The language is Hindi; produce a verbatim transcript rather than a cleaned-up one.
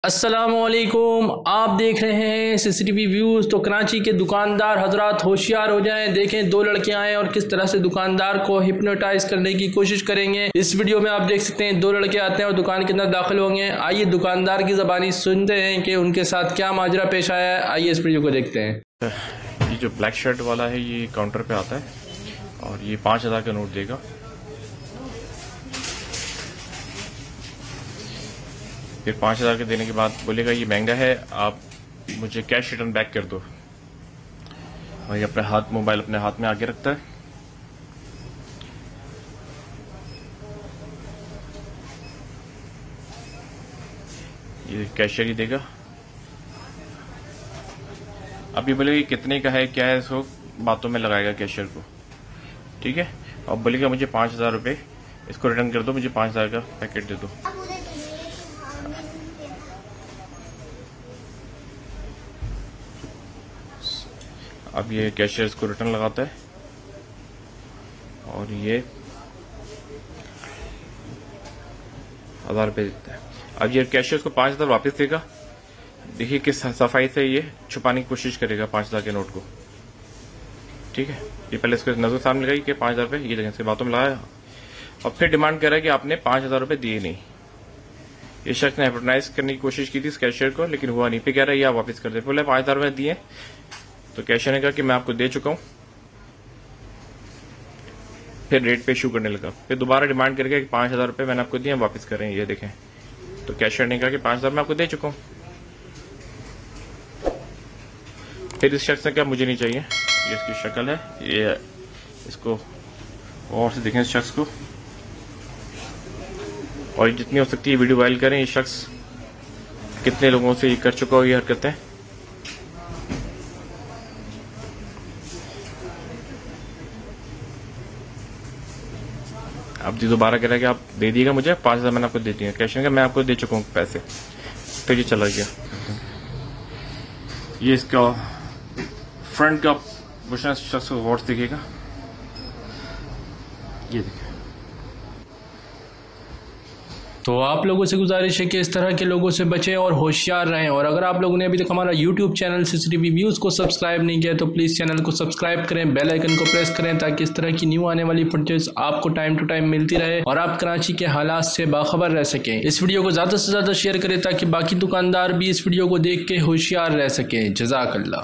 अस्सलामुअलैकुम, आप देख रहे हैं सीसीटीवी व्यूज़। तो कराची के दुकानदार हजरात होशियार हो जाएं। देखें दो लड़के आए और किस तरह से दुकानदार को हिप्नोटाइज करने की कोशिश करेंगे। इस वीडियो में आप देख सकते हैं दो लड़के आते हैं और दुकान के अंदर दाखिल होंगे। आइए दुकानदार की ज़बानी सुनते हैं कि उनके साथ क्या माजरा पेश आया है। आइए इस वीडियो को देखते हैं। ये जो ब्लैक शर्ट वाला है ये काउंटर पे आता है और ये पाँच हज़ार का नोट देगा। फिर पाँच हज़ार के देने के बाद बोलेगा ये महंगा है, आप मुझे कैश रिटर्न बैक कर दो। और ये अपने हाथ मोबाइल अपने हाथ में आगे रखता है। ये कैशियर ही देगा। अब ये बोलेगा कितने का है क्या है, इसको बातों में लगाएगा कैशियर को, ठीक है। और बोलेगा मुझे पाँच हज़ार रुपये इसको रिटर्न कर दो, मुझे पाँच हज़ार का पैकेट दे दो। अब ये कैशियर इसको रिटर्न लगाता है और ये हजार रुपये देता है। अब ये कैशियर इसको पाँच हज़ार वापस देगा। देखिए किस सफाई से ये छुपाने की कोशिश करेगा पाँच हज़ार के नोट को, ठीक है। ये पहले इसको नजर सामने लगाई कि पाँच हज़ार रुपये, ये जगह से बातों में लगाया और फिर डिमांड कर रहा है कि आपने पाँच हज़ार रुपये दिए नहीं। ये शख्स ने हिप्नोटाइज करने की कोशिश की थी इस कैशियर को, लेकिन हुआ नहीं। पे कह रहा है ये आप वापस कर दे। बोले पाँच हज़ार रुपये दिए, तो कैशियर ने कहा कि मैं आपको दे चुका हूं। फिर रेट पे इशू करने लगा। फिर दोबारा डिमांड करके कि पाँच हज़ार रुपये मैंने आपको दिए, वापस करें। ये देखें, तो कैशियर ने कहा कि पाँच हज़ार मैं आपको दे चुका हूं। फिर इस शख्स ने कहा मुझे नहीं चाहिए। ये इसकी शक्ल है, ये इसको और से देखें इस शख्स को, और जितनी हो सकती है वीडियो वायरल करें। ये शख्स कितने लोगों से ये कर चुका हो ये हरकतें। अब जी दोबारा कह रहा है कि आप दे दिएगा मुझे पाँच हज़ार, मैंने आपको दे दिया। कैशियर का मैं आपको दे चुका हूँ पैसे। फिर ये चला गया। ये इसका फ्रंट का पोर्शन शख्स को गौर से दिखेगा। ये देखिए। तो आप लोगों से गुजारिश है कि इस तरह के लोगों से बचें और होशियार रहें। और अगर आप लोगों ने अभी तक हमारा यूट्यूब चैनल सीसीटीवी व्यूज़ को सब्सक्राइब नहीं किया तो प्लीज़ चैनल को सब्सक्राइब करें, बेल आइकन को प्रेस करें, ताकि इस तरह की न्यू आने वाली फुटेज आपको टाइम टू टाइम मिलती रहे और आप कराची के हालात से बाखबर रह सकें। इस वीडियो को ज़्यादा से ज़्यादा शेयर करें ताकि बाकी दुकानदार भी इस वीडियो को देख के होशियार रह सकें। जज़ाकल्लाह।